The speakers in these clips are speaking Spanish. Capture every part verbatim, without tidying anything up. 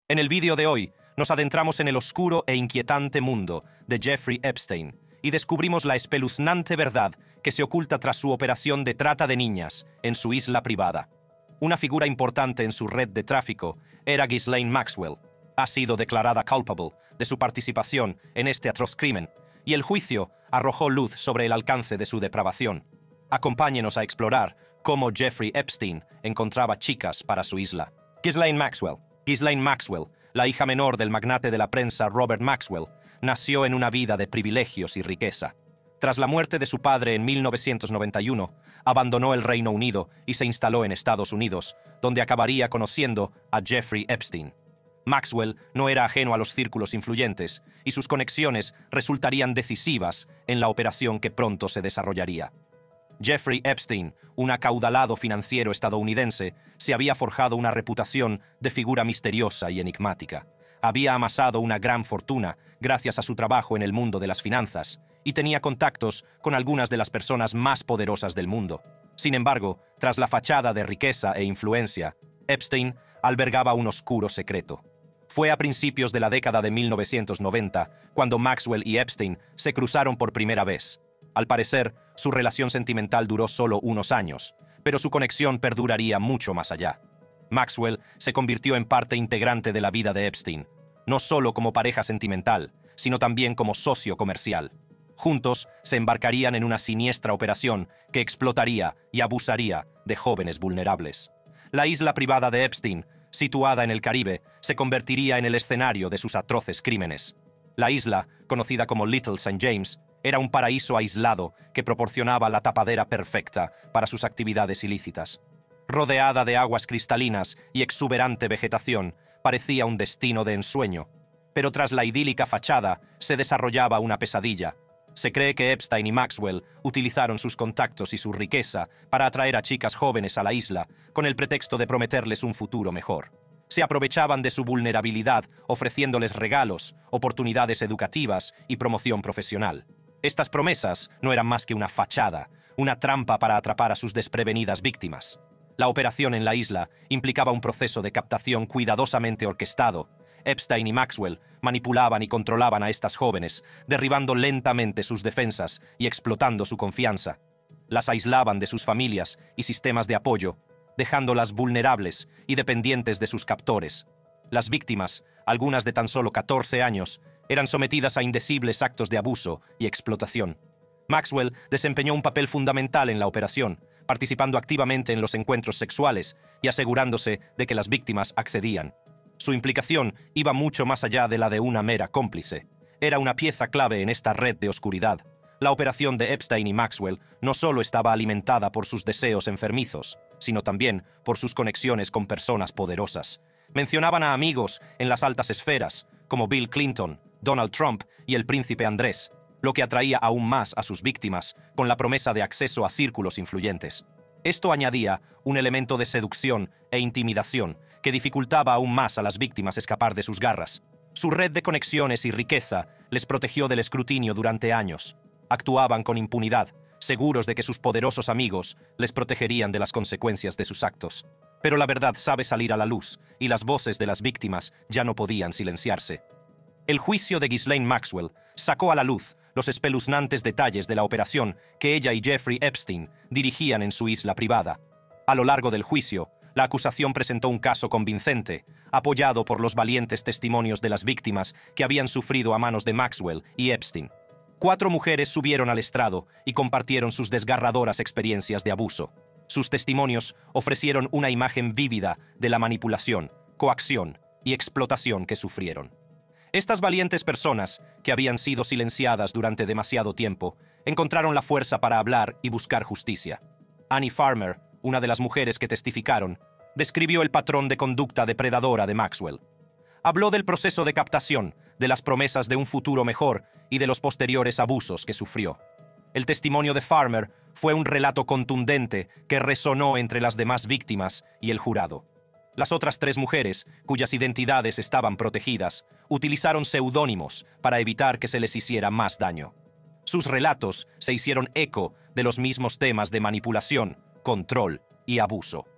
En el vídeo de hoy, nos adentramos en el oscuro e inquietante mundo de Jeffrey Epstein y descubrimos la espeluznante verdad que se oculta tras su operación de trata de niñas en su isla privada. Una figura importante en su red de tráfico era Ghislaine Maxwell. Ha sido declarada culpable de su participación en este atroz crimen, y el juicio arrojó luz sobre el alcance de su depravación. Acompáñenos a explorar cómo Jeffrey Epstein encontraba chicas para su isla. Ghislaine Maxwell. Ghislaine Maxwell, la hija menor del magnate de la prensa Robert Maxwell, nació en una vida de privilegios y riqueza. Tras la muerte de su padre en mil novecientos noventa y uno, abandonó el Reino Unido y se instaló en Estados Unidos, donde acabaría conociendo a Jeffrey Epstein. Maxwell no era ajeno a los círculos influyentes, y sus conexiones resultarían decisivas en la operación que pronto se desarrollaría. Jeffrey Epstein, un acaudalado financiero estadounidense, se había forjado una reputación de figura misteriosa y enigmática. Había amasado una gran fortuna gracias a su trabajo en el mundo de las finanzas y tenía contactos con algunas de las personas más poderosas del mundo. Sin embargo, tras la fachada de riqueza e influencia, Epstein albergaba un oscuro secreto. Fue a principios de la década de mil novecientos noventa cuando Maxwell y Epstein se cruzaron por primera vez. Al parecer, su relación sentimental duró solo unos años, pero su conexión perduraría mucho más allá. Maxwell se convirtió en parte integrante de la vida de Epstein, no solo como pareja sentimental, sino también como socio comercial. Juntos se embarcarían en una siniestra operación que explotaría y abusaría de jóvenes vulnerables. La isla privada de Epstein, situada en el Caribe, se convertiría en el escenario de sus atroces crímenes. La isla, conocida como Little Saint James, era un paraíso aislado que proporcionaba la tapadera perfecta para sus actividades ilícitas. Rodeada de aguas cristalinas y exuberante vegetación, parecía un destino de ensueño. Pero tras la idílica fachada se desarrollaba una pesadilla. Se cree que Epstein y Maxwell utilizaron sus contactos y su riqueza para atraer a chicas jóvenes a la isla con el pretexto de prometerles un futuro mejor. Se aprovechaban de su vulnerabilidad ofreciéndoles regalos, oportunidades educativas y promoción profesional. Estas promesas no eran más que una fachada, una trampa para atrapar a sus desprevenidas víctimas. La operación en la isla implicaba un proceso de captación cuidadosamente orquestado. Epstein y Maxwell manipulaban y controlaban a estas jóvenes, derribando lentamente sus defensas y explotando su confianza. Las aislaban de sus familias y sistemas de apoyo, dejándolas vulnerables y dependientes de sus captores. Las víctimas, algunas de tan solo catorce años, eran sometidas a indecibles actos de abuso y explotación. Maxwell desempeñó un papel fundamental en la operación, participando activamente en los encuentros sexuales y asegurándose de que las víctimas accedían. Su implicación iba mucho más allá de la de una mera cómplice. Era una pieza clave en esta red de oscuridad. La operación de Epstein y Maxwell no solo estaba alimentada por sus deseos enfermizos, sino también por sus conexiones con personas poderosas. Mencionaban a amigos en las altas esferas, como Bill Clinton, Donald Trump y el príncipe Andrés, lo que atraía aún más a sus víctimas con la promesa de acceso a círculos influyentes. Esto añadía un elemento de seducción e intimidación que dificultaba aún más a las víctimas escapar de sus garras. Su red de conexiones y riqueza les protegió del escrutinio durante años. Actuaban con impunidad, seguros de que sus poderosos amigos les protegerían de las consecuencias de sus actos. Pero la verdad sabe salir a la luz, y las voces de las víctimas ya no podían silenciarse. El juicio de Ghislaine Maxwell sacó a la luz los espeluznantes detalles de la operación que ella y Jeffrey Epstein dirigían en su isla privada. A lo largo del juicio, la acusación presentó un caso convincente, apoyado por los valientes testimonios de las víctimas que habían sufrido a manos de Maxwell y Epstein. Cuatro mujeres subieron al estrado y compartieron sus desgarradoras experiencias de abuso. Sus testimonios ofrecieron una imagen vívida de la manipulación, coacción y explotación que sufrieron. Estas valientes personas, que habían sido silenciadas durante demasiado tiempo, encontraron la fuerza para hablar y buscar justicia. Annie Farmer, una de las mujeres que testificaron, describió el patrón de conducta depredadora de Maxwell. Habló del proceso de captación, de las promesas de un futuro mejor y de los posteriores abusos que sufrió. El testimonio de Farmer fue un relato contundente que resonó entre las demás víctimas y el jurado. Las otras tres mujeres, cuyas identidades estaban protegidas, utilizaron seudónimos para evitar que se les hiciera más daño. Sus relatos se hicieron eco de los mismos temas de manipulación, control y abuso.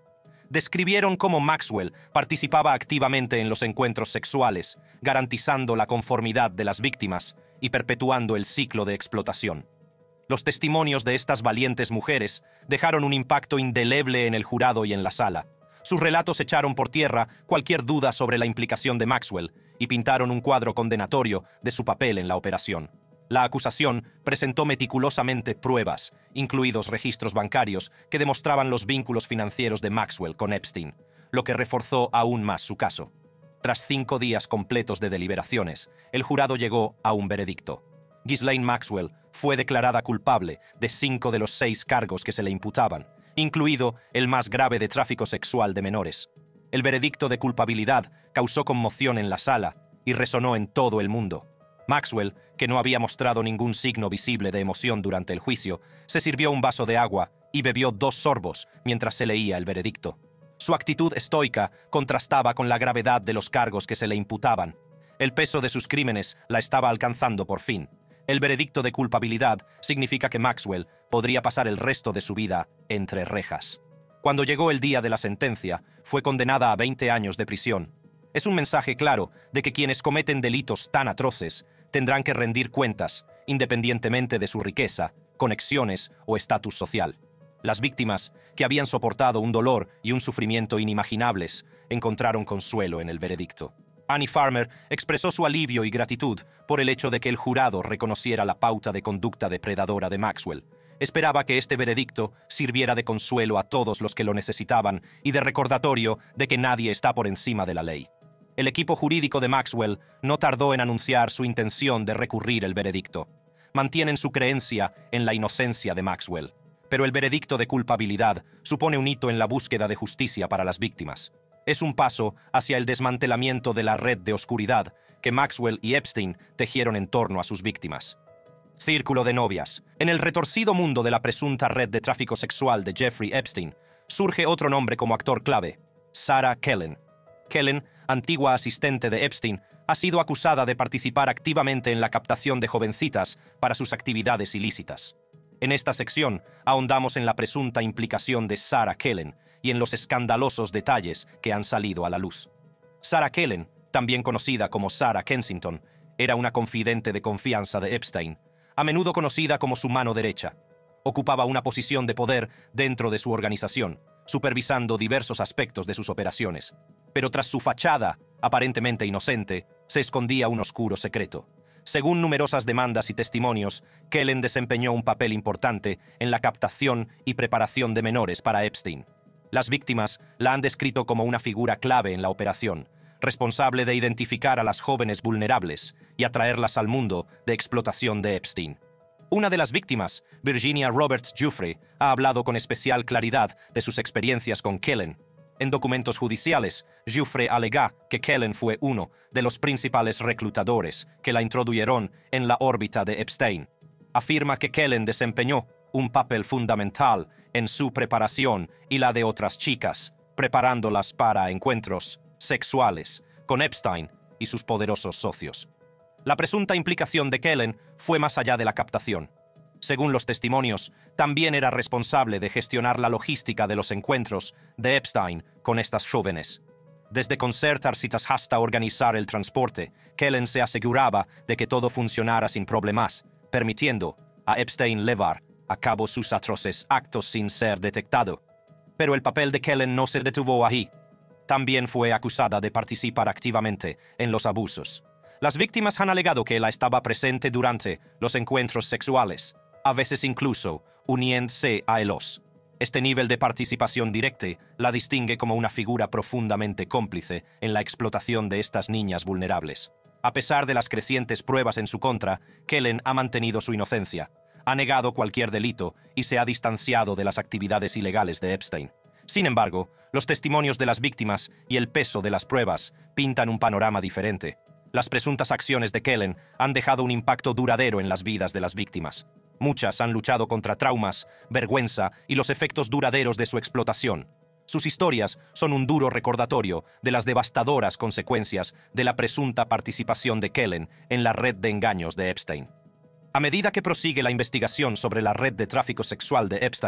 describieron cómo Maxwell participaba activamente en los encuentros sexuales, garantizando la conformidad de las víctimas y perpetuando el ciclo de explotación. Los testimonios de estas valientes mujeres dejaron un impacto indeleble en el jurado y en la sala. Sus relatos echaron por tierra cualquier duda sobre la implicación de Maxwell y pintaron un cuadro condenatorio de su papel en la operación. La acusación presentó meticulosamente pruebas, incluidos registros bancarios, que demostraban los vínculos financieros de Maxwell con Epstein, lo que reforzó aún más su caso. Tras cinco días completos de deliberaciones, el jurado llegó a un veredicto. Ghislaine Maxwell fue declarada culpable de cinco de los seis cargos que se le imputaban, incluido el más grave de tráfico sexual de menores. El veredicto de culpabilidad causó conmoción en la sala y resonó en todo el mundo. Maxwell, que no había mostrado ningún signo visible de emoción durante el juicio, se sirvió un vaso de agua y bebió dos sorbos mientras se leía el veredicto. Su actitud estoica contrastaba con la gravedad de los cargos que se le imputaban. El peso de sus crímenes la estaba alcanzando por fin. El veredicto de culpabilidad significa que Maxwell podría pasar el resto de su vida entre rejas. Cuando llegó el día de la sentencia, fue condenada a veinte años de prisión. Es un mensaje claro de que quienes cometen delitos tan atroces tendrán que rendir cuentas, independientemente de su riqueza, conexiones o estatus social. Las víctimas, que habían soportado un dolor y un sufrimiento inimaginables, encontraron consuelo en el veredicto. Annie Farmer expresó su alivio y gratitud por el hecho de que el jurado reconociera la pauta de conducta depredadora de Maxwell. Esperaba que este veredicto sirviera de consuelo a todos los que lo necesitaban y de recordatorio de que nadie está por encima de la ley. El equipo jurídico de Maxwell no tardó en anunciar su intención de recurrir el veredicto. Mantienen su creencia en la inocencia de Maxwell, pero el veredicto de culpabilidad supone un hito en la búsqueda de justicia para las víctimas. Es un paso hacia el desmantelamiento de la red de oscuridad que Maxwell y Epstein tejieron en torno a sus víctimas. Círculo de novias. En el retorcido mundo de la presunta red de tráfico sexual de Jeffrey Epstein, surge otro nombre como actor clave: Sarah Kellen. Kellen, antigua asistente de Epstein, ha sido acusada de participar activamente en la captación de jovencitas para sus actividades ilícitas. En esta sección ahondamos en la presunta implicación de Sarah Kellen y en los escandalosos detalles que han salido a la luz. Sarah Kellen, también conocida como Sarah Kensington, era una confidente de confianza de Epstein, a menudo conocida como su mano derecha. Ocupaba una posición de poder dentro de su organización, supervisando diversos aspectos de sus operaciones. Pero tras su fachada, aparentemente inocente, se escondía un oscuro secreto. Según numerosas demandas y testimonios, Kellen desempeñó un papel importante en la captación y preparación de menores para Epstein. Las víctimas la han descrito como una figura clave en la operación, responsable de identificar a las jóvenes vulnerables y atraerlas al mundo de explotación de Epstein. Una de las víctimas, Virginia Roberts Giuffre, ha hablado con especial claridad de sus experiencias con Kellen. En documentos judiciales, Giuffre alega que Kellen fue uno de los principales reclutadores que la introdujeron en la órbita de Epstein. Afirma que Kellen desempeñó un papel fundamental en su preparación y la de otras chicas, preparándolas para encuentros sexuales con Epstein y sus poderosos socios. La presunta implicación de Kellen fue más allá de la captación. Según los testimonios, también era responsable de gestionar la logística de los encuentros de Epstein con estas jóvenes. Desde concertar citas hasta organizar el transporte, Kellen se aseguraba de que todo funcionara sin problemas, permitiendo a Epstein llevar a cabo sus atroces actos sin ser detectado. Pero el papel de Kellen no se detuvo ahí. También fue acusada de participar activamente en los abusos. Las víctimas han alegado que ella estaba presente durante los encuentros sexuales, a veces incluso uniéndose a ellos. Este nivel de participación directa la distingue como una figura profundamente cómplice en la explotación de estas niñas vulnerables. A pesar de las crecientes pruebas en su contra, Kellen ha mantenido su inocencia, ha negado cualquier delito y se ha distanciado de las actividades ilegales de Epstein. Sin embargo, los testimonios de las víctimas y el peso de las pruebas pintan un panorama diferente. Las presuntas acciones de Kellen han dejado un impacto duradero en las vidas de las víctimas. Muchas han luchado contra traumas, vergüenza y los efectos duraderos de su explotación. Sus historias son un duro recordatorio de las devastadoras consecuencias de la presunta participación de Kellen en la red de engaños de Epstein. A medida que prosigue la investigación sobre la red de tráfico sexual de Epstein,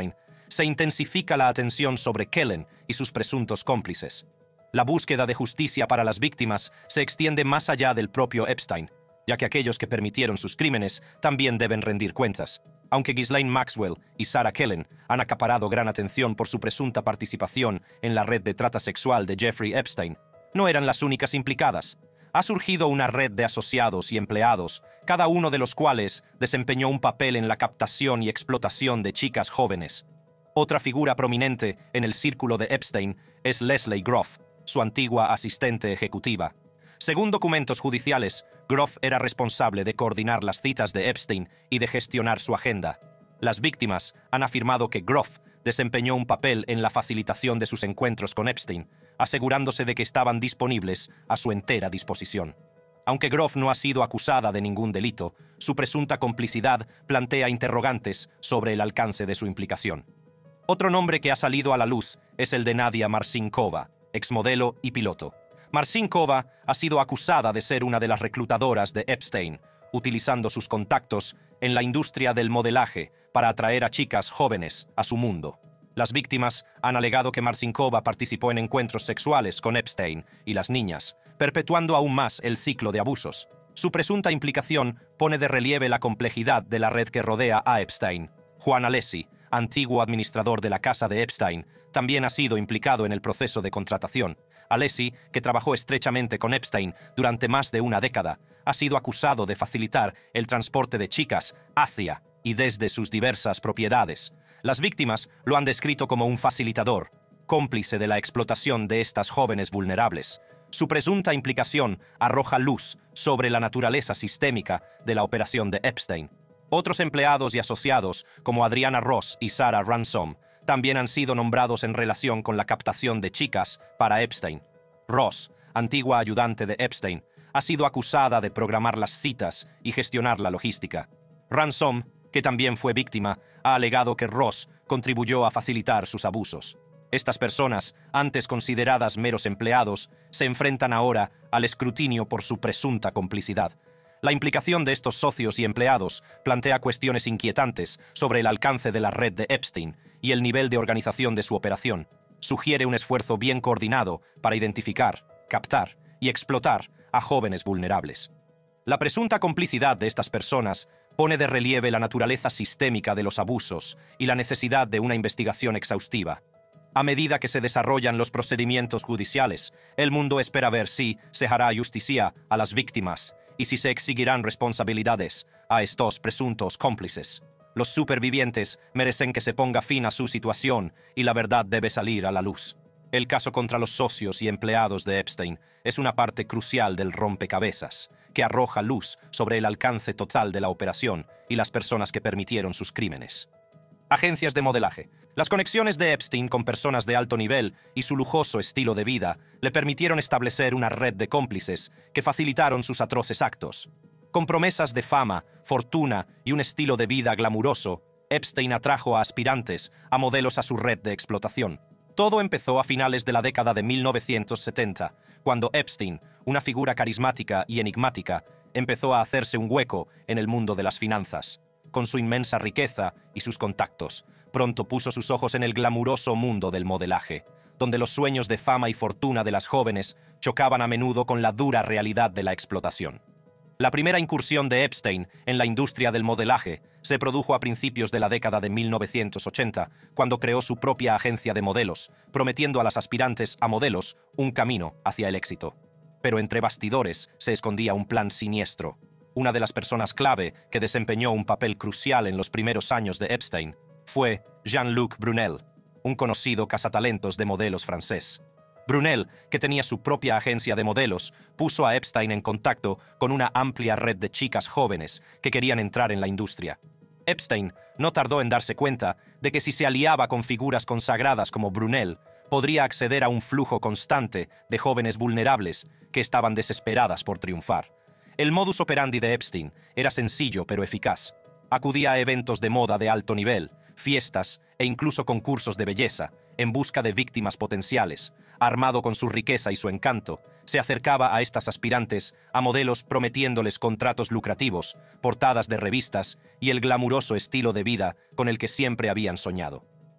se intensifica la atención sobre Kellen y sus presuntos cómplices. La búsqueda de justicia para las víctimas se extiende más allá del propio Epstein, ya que aquellos que permitieron sus crímenes también deben rendir cuentas. Aunque Ghislaine Maxwell y Sarah Kellen han acaparado gran atención por su presunta participación en la red de trata sexual de Jeffrey Epstein, no eran las únicas implicadas. Ha surgido una red de asociados y empleados, cada uno de los cuales desempeñó un papel en la captación y explotación de chicas jóvenes. Otra figura prominente en el círculo de Epstein es Leslie Groff, su antigua asistente ejecutiva. Según documentos judiciales, Groff era responsable de coordinar las citas de Epstein y de gestionar su agenda. Las víctimas han afirmado que Groff desempeñó un papel en la facilitación de sus encuentros con Epstein, asegurándose de que estaban disponibles a su entera disposición. Aunque Groff no ha sido acusada de ningún delito, su presunta complicidad plantea interrogantes sobre el alcance de su implicación. Otro nombre que ha salido a la luz es el de Nadia Marcinkova, exmodelo y piloto. Marcinkova ha sido acusada de ser una de las reclutadoras de Epstein, utilizando sus contactos en la industria del modelaje para atraer a chicas jóvenes a su mundo. Las víctimas han alegado que Marcinkova participó en encuentros sexuales con Epstein y las niñas, perpetuando aún más el ciclo de abusos. Su presunta implicación pone de relieve la complejidad de la red que rodea a Epstein. Juan Alesi, antiguo administrador de la casa de Epstein, también ha sido implicado en el proceso de contratación. Alesi, que trabajó estrechamente con Epstein durante más de una década, ha sido acusado de facilitar el transporte de chicas hacia y desde sus diversas propiedades. Las víctimas lo han descrito como un facilitador, cómplice de la explotación de estas jóvenes vulnerables. Su presunta implicación arroja luz sobre la naturaleza sistémica de la operación de Epstein. Otros empleados y asociados, como Adriana Ross y Sarah Ransom, también han sido nombrados en relación con la captación de chicas para Epstein. Ross, antigua ayudante de Epstein, ha sido acusada de programar las citas y gestionar la logística. Ransom, que también fue víctima, ha alegado que Ross contribuyó a facilitar sus abusos. Estas personas, antes consideradas meros empleados, se enfrentan ahora al escrutinio por su presunta complicidad. La implicación de estos socios y empleados plantea cuestiones inquietantes sobre el alcance de la red de Epstein y el nivel de organización de su operación. Sugiere un esfuerzo bien coordinado para identificar, captar y explotar a jóvenes vulnerables. La presunta complicidad de estas personas pone de relieve la naturaleza sistémica de los abusos y la necesidad de una investigación exhaustiva. A medida que se desarrollan los procedimientos judiciales, el mundo espera ver si se hará justicia a las víctimas y si se exigirán responsabilidades a estos presuntos cómplices. Los supervivientes merecen que se ponga fin a su situación y la verdad debe salir a la luz. El caso contra los socios y empleados de Epstein es una parte crucial del rompecabezas, que arroja luz sobre el alcance total de la operación y las personas que permitieron sus crímenes. Agencias de modelaje. Las conexiones de Epstein con personas de alto nivel y su lujoso estilo de vida le permitieron establecer una red de cómplices que facilitaron sus atroces actos. Con promesas de fama, fortuna y un estilo de vida glamuroso, Epstein atrajo a aspirantes a modelos a su red de explotación. Todo empezó a finales de la década de mil novecientos setenta, cuando Epstein, una figura carismática y enigmática, empezó a hacerse un hueco en el mundo de las finanzas. Con su inmensa riqueza y sus contactos, pronto puso sus ojos en el glamuroso mundo del modelaje, donde los sueños de fama y fortuna de las jóvenes chocaban a menudo con la dura realidad de la explotación. La primera incursión de Epstein en la industria del modelaje se produjo a principios de la década de mil novecientos ochenta, cuando creó su propia agencia de modelos, prometiendo a las aspirantes a modelos un camino hacia el éxito. Pero entre bastidores se escondía un plan siniestro. Una de las personas clave que desempeñó un papel crucial en los primeros años de Epstein fue Jean-Luc Brunel, un conocido cazatalentos de modelos francés. Brunel, que tenía su propia agencia de modelos, puso a Epstein en contacto con una amplia red de chicas jóvenes que querían entrar en la industria. Epstein no tardó en darse cuenta de que si se aliaba con figuras consagradas como Brunel, podría acceder a un flujo constante de jóvenes vulnerables que estaban desesperadas por triunfar. El modus operandi de Epstein era sencillo pero eficaz. Acudía a eventos de moda de alto nivel, fiestas e incluso concursos de belleza, en busca de víctimas potenciales. Armado con su riqueza y su encanto, se acercaba a estas aspirantes a modelos prometiéndoles contratos lucrativos, portadas de revistas y el glamuroso estilo de vida con el que siempre habían soñado.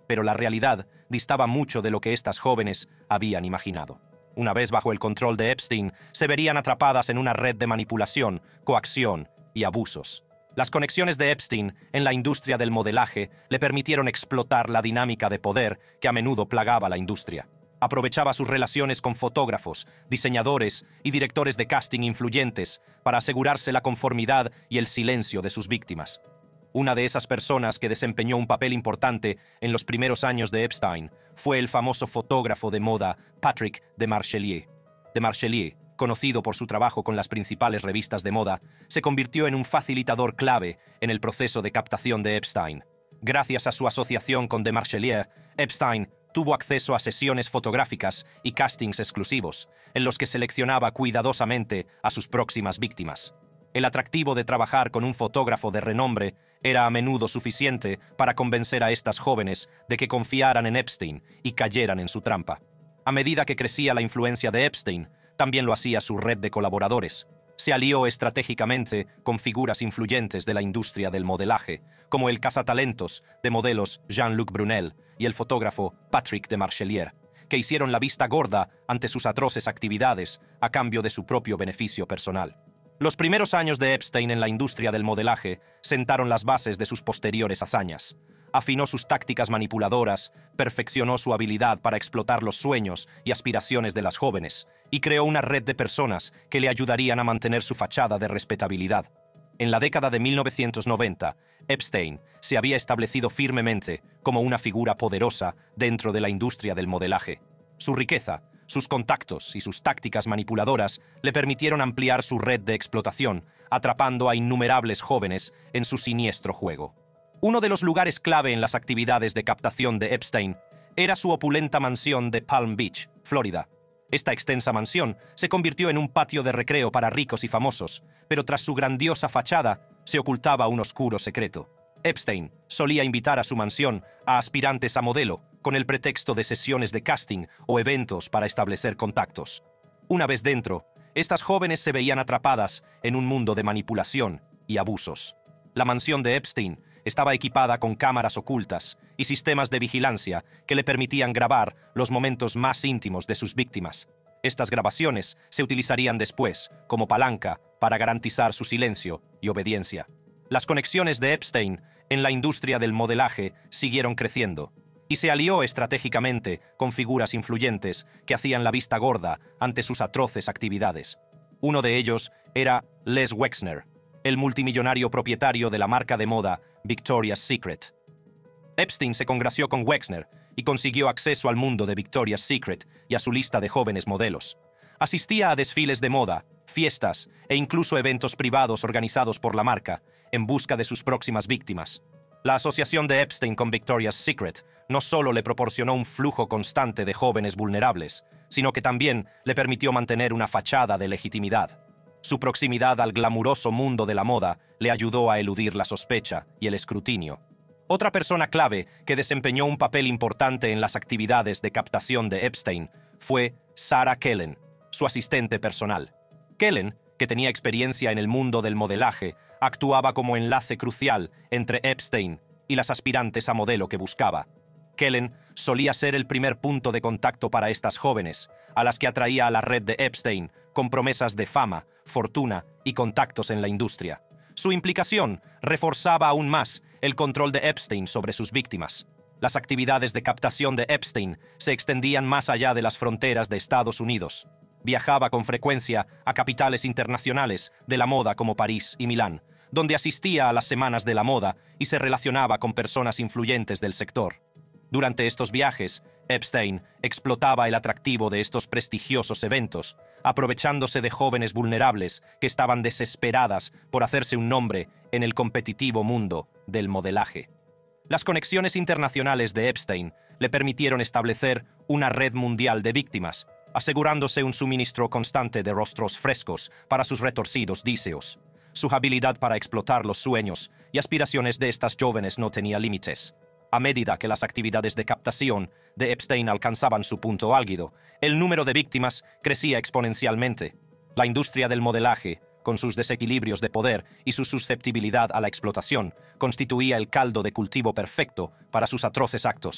pero la realidad distaba mucho de lo que estas jóvenes habían imaginado. Una vez bajo el control de Epstein, se verían atrapadas en una red de manipulación, coacción y abusos. Las conexiones de Epstein en la industria del modelaje le permitieron explotar la dinámica de poder que a menudo plagaba la industria. Aprovechaba sus relaciones con fotógrafos, diseñadores y directores de casting influyentes para asegurarse la conformidad y el silencio de sus víctimas. Una de esas personas que desempeñó un papel importante en los primeros años de Epstein fue el famoso fotógrafo de moda Patrick Demarchelier. Demarchelier, conocido por su trabajo con las principales revistas de moda, se convirtió en un facilitador clave en el proceso de captación de Epstein. Gracias a su asociación con Demarchelier, Epstein tuvo acceso a sesiones fotográficas y castings exclusivos, en los que seleccionaba cuidadosamente a sus próximas víctimas. El atractivo de trabajar con un fotógrafo de renombre era a menudo suficiente para convencer a estas jóvenes de que confiaran en Epstein y cayeran en su trampa. A medida que crecía la influencia de Epstein, también lo hacía su red de colaboradores. Se alió estratégicamente con figuras influyentes de la industria del modelaje, como el cazatalentos de modelos Jean-Luc Brunel y el fotógrafo Patrick Demarchelier, que hicieron la vista gorda ante sus atroces actividades a cambio de su propio beneficio personal. Los primeros años de Epstein en la industria del modelaje sentaron las bases de sus posteriores hazañas. Afinó sus tácticas manipuladoras, perfeccionó su habilidad para explotar los sueños y aspiraciones de las jóvenes, y creó una red de personas que le ayudarían a mantener su fachada de respetabilidad. En la década de mil novecientos noventa, Epstein se había establecido firmemente como una figura poderosa dentro de la industria del modelaje. Su riqueza, sus contactos y sus tácticas manipuladoras le permitieron ampliar su red de explotación, atrapando a innumerables jóvenes en su siniestro juego. Uno de los lugares clave en las actividades de captación de Epstein era su opulenta mansión de Palm Beach, Florida. Esta extensa mansión se convirtió en un patio de recreo para ricos y famosos, pero tras su grandiosa fachada se ocultaba un oscuro secreto. Epstein solía invitar a su mansión a aspirantes a modelo, con el pretexto de sesiones de casting o eventos para establecer contactos. Una vez dentro, estas jóvenes se veían atrapadas en un mundo de manipulación y abusos. La mansión de Epstein estaba equipada con cámaras ocultas y sistemas de vigilancia que le permitían grabar los momentos más íntimos de sus víctimas. Estas grabaciones se utilizarían después como palanca para garantizar su silencio y obediencia. Las conexiones de Epstein en la industria del modelaje siguieron creciendo, y se alió estratégicamente con figuras influyentes que hacían la vista gorda ante sus atroces actividades. Uno de ellos era Les Wexner, el multimillonario propietario de la marca de moda Victoria's Secret. Epstein se congració con Wexner y consiguió acceso al mundo de Victoria's Secret y a su lista de jóvenes modelos. Asistía a desfiles de moda, fiestas e incluso eventos privados organizados por la marca en busca de sus próximas víctimas. La asociación de Epstein con Victoria's Secret no solo le proporcionó un flujo constante de jóvenes vulnerables, sino que también le permitió mantener una fachada de legitimidad. Su proximidad al glamuroso mundo de la moda le ayudó a eludir la sospecha y el escrutinio. Otra persona clave que desempeñó un papel importante en las actividades de captación de Epstein fue Sarah Kellen, su asistente personal. Kellen, que tenía experiencia en el mundo del modelaje, actuaba como enlace crucial entre Epstein y las aspirantes a modelo que buscaba. Kellen solía ser el primer punto de contacto para estas jóvenes, a las que atraía a la red de Epstein con promesas de fama, fortuna y contactos en la industria. Su implicación reforzaba aún más el control de Epstein sobre sus víctimas. Las actividades de captación de Epstein se extendían más allá de las fronteras de Estados Unidos. Viajaba con frecuencia a capitales internacionales de la moda como París y Milán, donde asistía a las semanas de la moda y se relacionaba con personas influyentes del sector. Durante estos viajes, Epstein explotaba el atractivo de estos prestigiosos eventos, aprovechándose de jóvenes vulnerables que estaban desesperadas por hacerse un nombre en el competitivo mundo del modelaje. Las conexiones internacionales de Epstein le permitieron establecer una red mundial de víctimas, asegurándose un suministro constante de rostros frescos para sus retorcidos deseos. Su habilidad para explotar los sueños y aspiraciones de estas jóvenes no tenía límites. A medida que las actividades de captación de Epstein alcanzaban su punto álgido, el número de víctimas crecía exponencialmente. La industria del modelaje, con sus desequilibrios de poder y su susceptibilidad a la explotación, constituía el caldo de cultivo perfecto para sus atroces actos.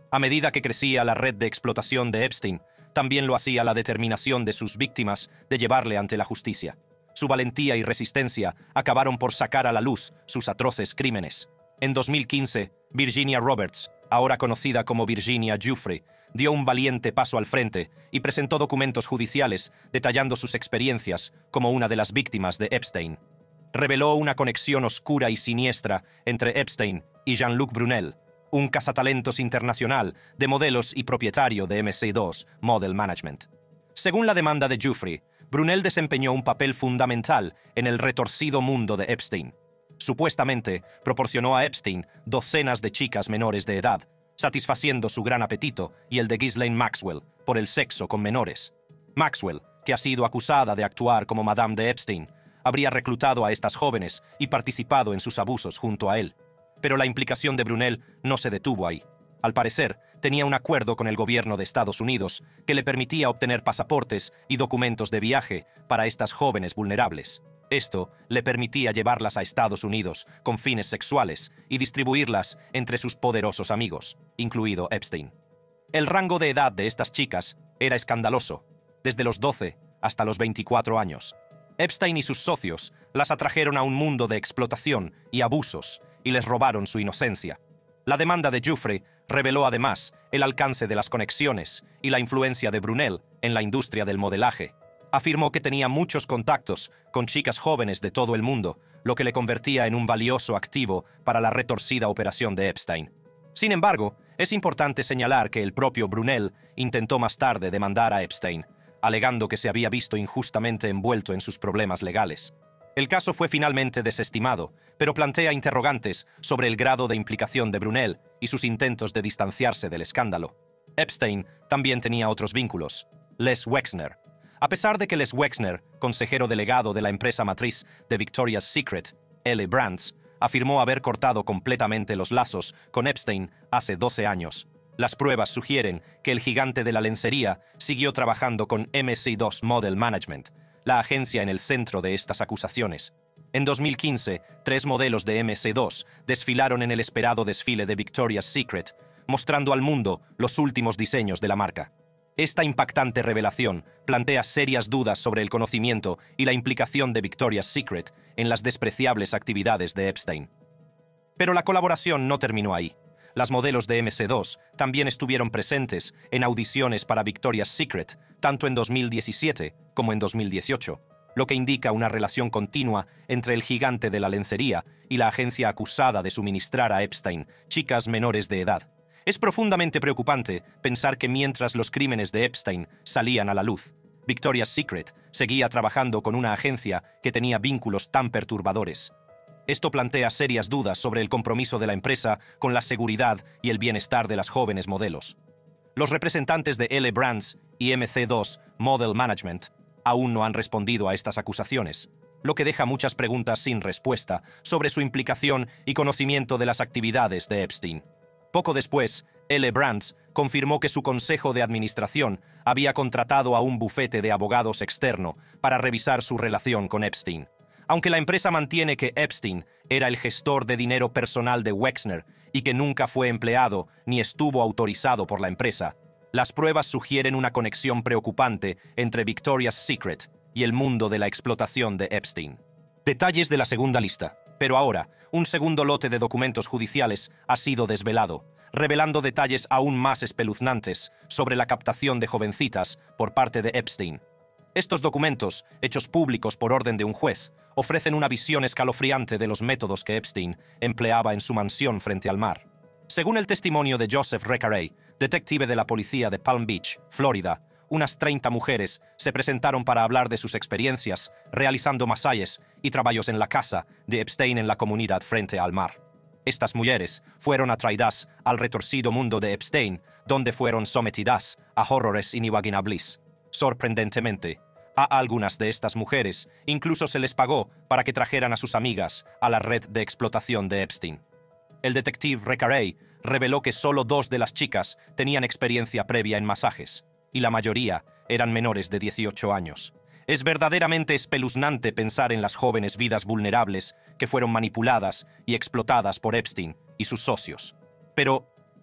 A medida que crecía la red de explotación de Epstein, también lo hacía la determinación de sus víctimas de llevarle ante la justicia. Su valentía y resistencia acabaron por sacar a la luz sus atroces crímenes. En dos mil quince, Virginia Roberts, ahora conocida como Virginia Giuffre, dio un valiente paso al frente y presentó documentos judiciales detallando sus experiencias como una de las víctimas de Epstein. Reveló una conexión oscura y siniestra entre Epstein y Jean-Luc Brunel, un cazatalentos internacional de modelos y propietario de M C dos Model Management. Según la demanda de Giuffre, Brunel desempeñó un papel fundamental en el retorcido mundo de Epstein. Supuestamente, proporcionó a Epstein docenas de chicas menores de edad, satisfaciendo su gran apetito y el de Ghislaine Maxwell por el sexo con menores. Maxwell, que ha sido acusada de actuar como Madame de Epstein, habría reclutado a estas jóvenes y participado en sus abusos junto a él. Pero la implicación de Brunel no se detuvo ahí. Al parecer, tenía un acuerdo con el gobierno de Estados Unidos que le permitía obtener pasaportes y documentos de viaje para estas jóvenes vulnerables. Esto le permitía llevarlas a Estados Unidos con fines sexuales y distribuirlas entre sus poderosos amigos, incluido Epstein. El rango de edad de estas chicas era escandaloso, desde los doce hasta los veinticuatro años. Epstein y sus socios las atrajeron a un mundo de explotación y abusos y les robaron su inocencia. La demanda de Giuffre reveló además el alcance de las conexiones y la influencia de Brunel en la industria del modelaje. Afirmó que tenía muchos contactos con chicas jóvenes de todo el mundo, lo que le convertía en un valioso activo para la retorcida operación de Epstein. Sin embargo, es importante señalar que el propio Brunel intentó más tarde demandar a Epstein, alegando que se había visto injustamente envuelto en sus problemas legales. El caso fue finalmente desestimado, pero plantea interrogantes sobre el grado de implicación de Brunel y sus intentos de distanciarse del escándalo. Epstein también tenía otros vínculos. Les Wexner. A pesar de que Les Wexner, consejero delegado de la empresa matriz de Victoria's Secret, L Brands, afirmó haber cortado completamente los lazos con Epstein hace doce años. Las pruebas sugieren que el gigante de la lencería siguió trabajando con M C dos Model Management, la agencia en el centro de estas acusaciones. En dos mil quince, tres modelos de M C dos desfilaron en el esperado desfile de Victoria's Secret, mostrando al mundo los últimos diseños de la marca. Esta impactante revelación plantea serias dudas sobre el conocimiento y la implicación de Victoria's Secret en las despreciables actividades de Epstein. Pero la colaboración no terminó ahí. Las modelos de M C dos también estuvieron presentes en audiciones para Victoria's Secret, tanto en dos mil diecisiete como en dos mil dieciocho, lo que indica una relación continua entre el gigante de la lencería y la agencia acusada de suministrar a Epstein chicas menores de edad. Es profundamente preocupante pensar que mientras los crímenes de Epstein salían a la luz, Victoria's Secret seguía trabajando con una agencia que tenía vínculos tan perturbadores. Esto plantea serias dudas sobre el compromiso de la empresa con la seguridad y el bienestar de las jóvenes modelos. Los representantes de L Brands y M C dos Model Management aún no han respondido a estas acusaciones, lo que deja muchas preguntas sin respuesta sobre su implicación y conocimiento de las actividades de Epstein. Poco después, L Brands confirmó que su consejo de administración había contratado a un bufete de abogados externo para revisar su relación con Epstein. Aunque la empresa mantiene que Epstein era el gestor de dinero personal de Wexner y que nunca fue empleado ni estuvo autorizado por la empresa, las pruebas sugieren una conexión preocupante entre Victoria's Secret y el mundo de la explotación de Epstein. Detalles de la segunda lista. Pero ahora, un segundo lote de documentos judiciales ha sido desvelado, revelando detalles aún más espeluznantes sobre la captación de jovencitas por parte de Epstein. Estos documentos, hechos públicos por orden de un juez, ofrecen una visión escalofriante de los métodos que Epstein empleaba en su mansión frente al mar. Según el testimonio de Joseph Recarey, detective de la policía de Palm Beach, Florida, unas treinta mujeres se presentaron para hablar de sus experiencias realizando masajes y trabajos en la casa de Epstein en la comunidad frente al mar. Estas mujeres fueron atraídas al retorcido mundo de Epstein, donde fueron sometidas a horrores inimaginables. Sorprendentemente, a algunas de estas mujeres incluso se les pagó para que trajeran a sus amigas a la red de explotación de Epstein. El detective Recarey reveló que solo dos de las chicas tenían experiencia previa en masajes, y la mayoría eran menores de dieciocho años. Es verdaderamente espeluznante pensar en las jóvenes vidas vulnerables que fueron manipuladas y explotadas por Epstein y sus socios. Pero,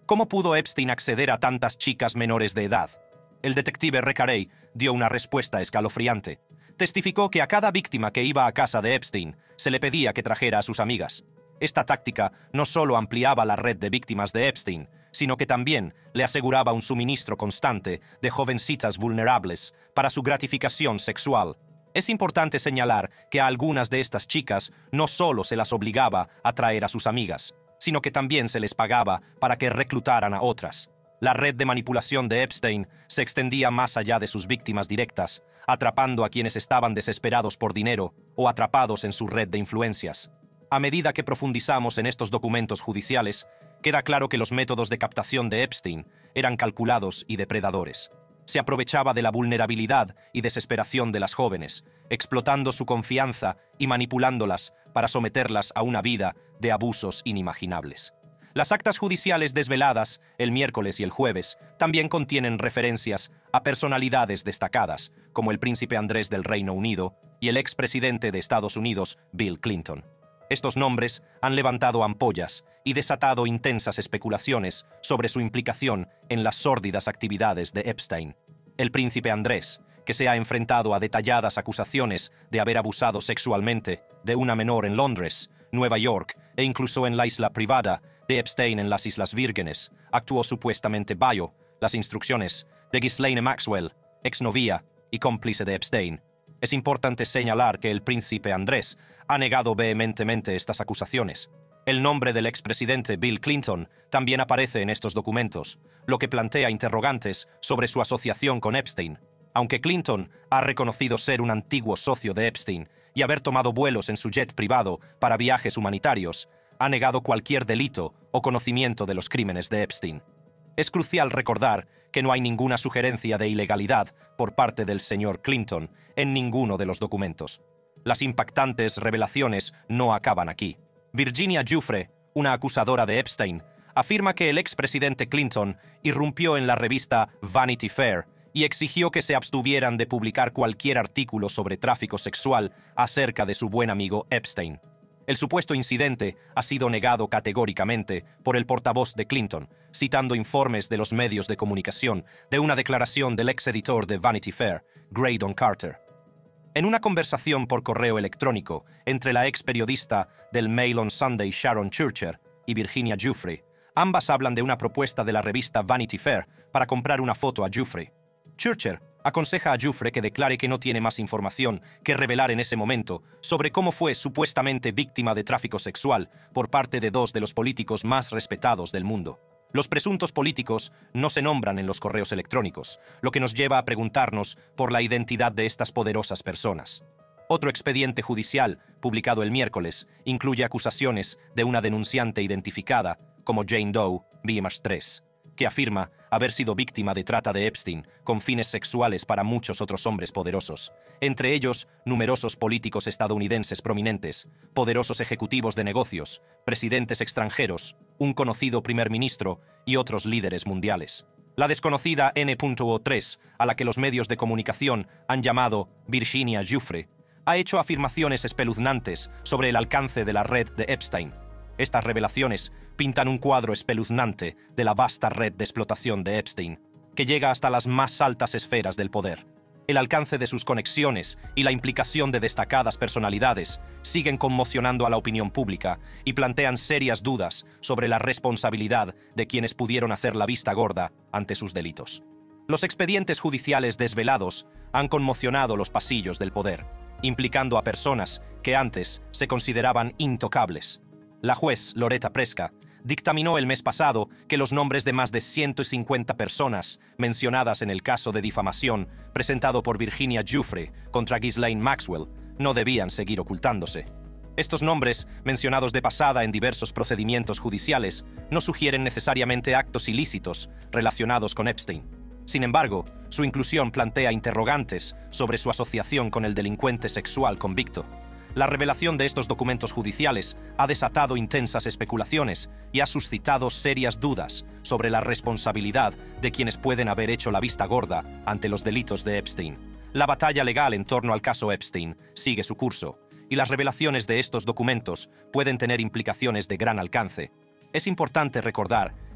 ¿Cómo pudo Epstein acceder a tantas chicas menores de edad? El detective Recarey dio una respuesta escalofriante. Testificó que a cada víctima que iba a casa de Epstein se le pedía que trajera a sus amigas. Esta táctica no solo ampliaba la red de víctimas de Epstein, sino que también le aseguraba un suministro constante de jovencitas vulnerables para su gratificación sexual. Es importante señalar que a algunas de estas chicas no solo se las obligaba a traer a sus amigas, sino que también se les pagaba para que reclutaran a otras. La red de manipulación de Epstein se extendía más allá de sus víctimas directas, atrapando a quienes estaban desesperados por dinero o atrapados en su red de influencias. A medida que profundizamos en estos documentos judiciales, queda claro que los métodos de captación de Epstein eran calculados y depredadores. Se aprovechaba de la vulnerabilidad y desesperación de las jóvenes, explotando su confianza y manipulándolas para someterlas a una vida de abusos inimaginables. Las actas judiciales desveladas el miércoles y el jueves también contienen referencias a personalidades destacadas, como el príncipe Andrés del Reino Unido y el expresidente de Estados Unidos, Bill Clinton. Estos nombres han levantado ampollas y desatado intensas especulaciones sobre su implicación en las sórdidas actividades de Epstein. El príncipe Andrés, que se ha enfrentado a detalladas acusaciones de haber abusado sexualmente de una menor en Londres, Nueva York e incluso en la isla privada de Epstein en las Islas Vírgenes, actuó supuestamente bajo las instrucciones de Ghislaine Maxwell, exnovia y cómplice de Epstein. Es importante señalar que el príncipe Andrés ha negado vehementemente estas acusaciones. El nombre del expresidente Bill Clinton también aparece en estos documentos, lo que plantea interrogantes sobre su asociación con Epstein. Aunque Clinton ha reconocido ser un antiguo socio de Epstein y haber tomado vuelos en su jet privado para viajes humanitarios, ha negado cualquier delito o conocimiento de los crímenes de Epstein. Es crucial recordar que no hay ninguna sugerencia de ilegalidad por parte del señor Clinton en ninguno de los documentos. Las impactantes revelaciones no acaban aquí. Virginia Giuffre, una acusadora de Epstein, afirma que el expresidente Clinton irrumpió en la revista Vanity Fair y exigió que se abstuvieran de publicar cualquier artículo sobre tráfico sexual acerca de su buen amigo Epstein. El supuesto incidente ha sido negado categóricamente por el portavoz de Clinton, citando informes de los medios de comunicación de una declaración del ex-editor de Vanity Fair, Graydon Carter. En una conversación por correo electrónico entre la ex periodista del Mail on Sunday Sharon Churcher y Virginia Giuffre, ambas hablan de una propuesta de la revista Vanity Fair para comprar una foto a Giuffre. Churcher aconseja a Giuffre que declare que no tiene más información que revelar en ese momento sobre cómo fue supuestamente víctima de tráfico sexual por parte de dos de los políticos más respetados del mundo. Los presuntos políticos no se nombran en los correos electrónicos, lo que nos lleva a preguntarnos por la identidad de estas poderosas personas. Otro expediente judicial, publicado el miércoles, incluye acusaciones de una denunciante identificada como Jane Doe B tres, que afirma haber sido víctima de trata de Epstein con fines sexuales para muchos otros hombres poderosos, entre ellos numerosos políticos estadounidenses prominentes, poderosos ejecutivos de negocios, presidentes extranjeros, un conocido primer ministro y otros líderes mundiales. La desconocida N O tres, a la que los medios de comunicación han llamado Virginia Giuffre, ha hecho afirmaciones espeluznantes sobre el alcance de la red de Epstein. Estas revelaciones pintan un cuadro espeluznante de la vasta red de explotación de Epstein, que llega hasta las más altas esferas del poder. El alcance de sus conexiones y la implicación de destacadas personalidades siguen conmocionando a la opinión pública y plantean serias dudas sobre la responsabilidad de quienes pudieron hacer la vista gorda ante sus delitos. Los expedientes judiciales desvelados han conmocionado los pasillos del poder, implicando a personas que antes se consideraban intocables. La juez Loretta Preska dictaminó el mes pasado que los nombres de más de ciento cincuenta personas mencionadas en el caso de difamación presentado por Virginia Giuffre contra Ghislaine Maxwell no debían seguir ocultándose. Estos nombres, mencionados de pasada en diversos procedimientos judiciales, no sugieren necesariamente actos ilícitos relacionados con Epstein. Sin embargo, su inclusión plantea interrogantes sobre su asociación con el delincuente sexual convicto. La revelación de estos documentos judiciales ha desatado intensas especulaciones y ha suscitado serias dudas sobre la responsabilidad de quienes pueden haber hecho la vista gorda ante los delitos de Epstein. La batalla legal en torno al caso Epstein sigue su curso, y las revelaciones de estos documentos pueden tener implicaciones de gran alcance. Es importante recordar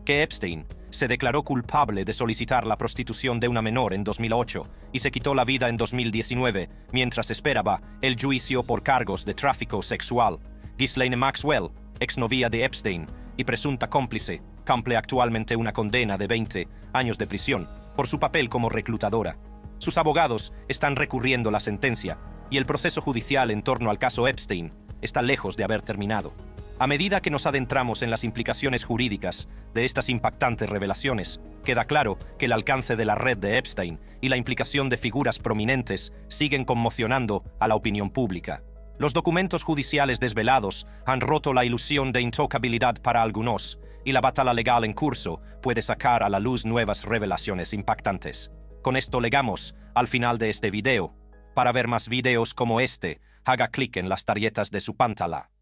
que Epstein se declaró culpable de solicitar la prostitución de una menor en dos mil ocho y se quitó la vida en dos mil diecinueve mientras esperaba el juicio por cargos de tráfico sexual. Ghislaine Maxwell, exnovia de Epstein y presunta cómplice, cumple actualmente una condena de veinte años de prisión por su papel como reclutadora. Sus abogados están recurriendo la sentencia y el proceso judicial en torno al caso Epstein está lejos de haber terminado. A medida que nos adentramos en las implicaciones jurídicas de estas impactantes revelaciones, queda claro que el alcance de la red de Epstein y la implicación de figuras prominentes siguen conmocionando a la opinión pública. Los documentos judiciales desvelados han roto la ilusión de intocabilidad para algunos, y la batalla legal en curso puede sacar a la luz nuevas revelaciones impactantes. Con esto llegamos al final de este video. Para ver más videos como este, haga clic en las tarjetas de su pantalla.